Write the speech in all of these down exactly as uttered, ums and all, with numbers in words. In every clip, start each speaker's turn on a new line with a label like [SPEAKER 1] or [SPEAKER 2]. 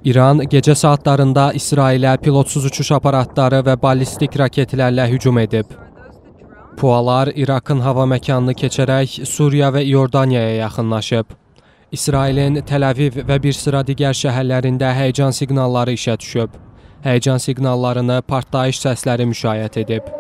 [SPEAKER 1] İran gecə saatlarında İsrailə pilotsuz uçuş aparatları və ballistik raketlərlə hücum edib. PUAlar İraqın hava məkanını keçərək Suriya və İordaniyaya yaxınlaşıb. İsrailin Təl-Əviv və bir sıra digər şəhərlərində həyəcan siqnalları işə düşüb. Həyəcan siqnallarını partlayış səsləri müşayiət edib.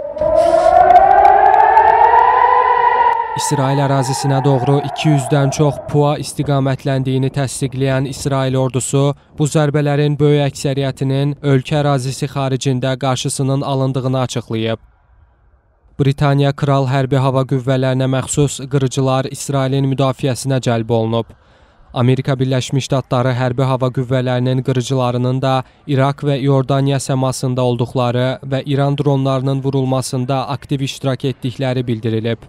[SPEAKER 1] İsrail ərazisinə doğru iki yüzdən çox PUA istiqamətləndiyini təsdiqləyən İsrail ordusu bu zərbələrin böyük əksəriyyətinin ölkə ərazisi xaricində qarşısının alındığını açıqlayıb. Britaniya Kral Hərbi Hava Qüvvələrinə məxsus qırıcılar İsrailin müdafiəsinə cəlb olunub. Amerika Birləşmiş Ştatları Hərbi Hava Qüvvələrinin qırıcılarının da İraq və İordaniya səmasında olduqları və İran dronlarının vurulmasında aktiv iştirak etdikləri bildirilib.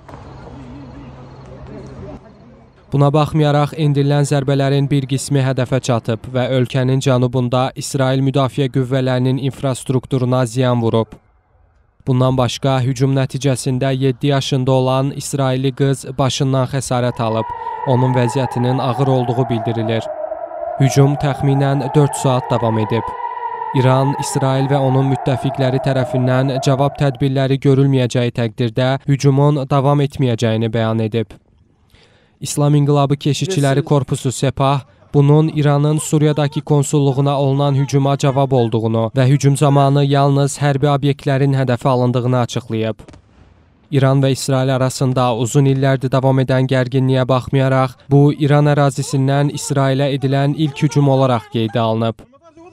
[SPEAKER 1] Buna baxmayaraq, endirilən zərbələrin bir qismi hədəfə çatıb və ölkənin cənubunda İsrail Müdafiə Qüvvələrinin infrastrukturuna ziyan vurub. Bundan başqa, hücum nəticəsində yeddi yaşında olan İsrailli qız başından xəsarət alıb, onun vəziyyətinin ağır olduğu bildirilir. Hücum təxminən dörd saat davam edib. İran, İsrail və onun müttəfiqləri tərəfindən cavab tədbirləri görülməyəcəyi təqdirdə hücumun davam etməyəcəyini bəyan edib. İslam İnqilabı Keşikçiləri Korpusu Sepah, bunun İranın Suriyadakı konsulluğuna olunan hücuma cavab olduğunu və hücum zamanı yalnız hərbi obyektlərin hədəfə alındığını açıqlayıb. İran və İsrail arasında uzun illərdir davam edən gərginliyə baxmayaraq, bu İran ərazisindən İsrailə edilən ilk hücum olaraq qeydə alınıb.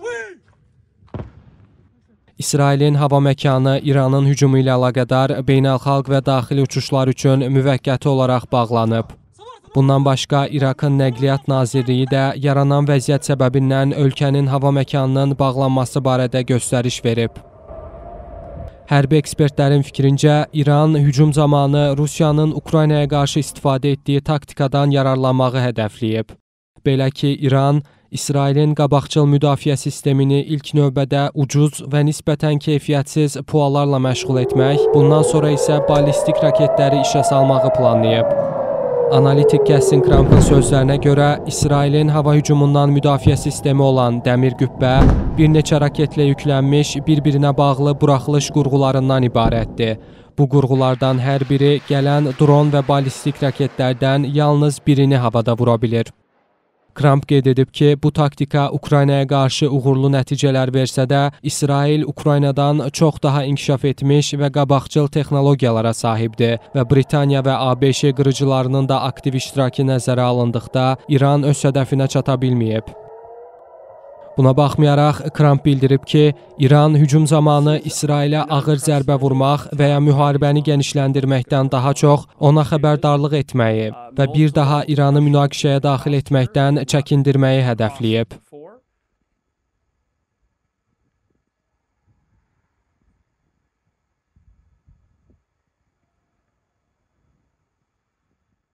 [SPEAKER 1] İsrailin hava məkanı İranın hücumu ilə əlaqədar beynəlxalq və daxili uçuşlar üçün müvəqqəti olaraq bağlanıb. Bundan başqa, İraqın Nəqliyyat Nazirliyi də yaranan vəziyyət səbəbindən ölkənin hava məkanının bağlanması barədə göstəriş verib. Hərbi ekspertlərin fikrincə, İran hücum zamanı Rusiyanın Ukraynaya qarşı istifadə etdiyi taktikadan yararlanmağı hədəfləyib. Belə ki, İran, İsrailin qabaqcıl müdafiə sistemini ilk növbədə ucuz və nisbətən keyfiyyətsiz PUAlarla məşğul etmək, bundan sonra isə ballistik raketləri işə salmağı planlayıb. Analitik Kəssin Krampın sözlərinə görə, İsrailin hava hücumundan müdafiə sistemi olan Dəmir Qübbə bir neçə raketlə yüklənmiş, bir-birinə bağlı buraxılış qurğularından ibarətdir. Bu qurğulardan hər biri gələn dron və ballistik raketlərdən yalnız birini havada vura bilir. Kramp qeyd edib ki, bu taktika Ukraynaya qarşı uğurlu nəticələr versə də, İsrail Ukraynadan çox daha inkişaf etmiş və qabaqcıl texnologiyalara sahibdir və Britaniya və ABŞ qırıcılarının da aktiv iştirakı nəzərə alındıqda İran öz hədəfinə çata bilməyib. Buna baxmayaraq, Kramp bildirib ki, İran hücum zamanı İsrailə ağır zərbə vurmaq və ya müharibəni genişləndirməkdən daha çox ona xəbərdarlıq etməyi və bir daha İranı münaqişəyə daxil etməkdən çəkindirməyi hədəfləyib.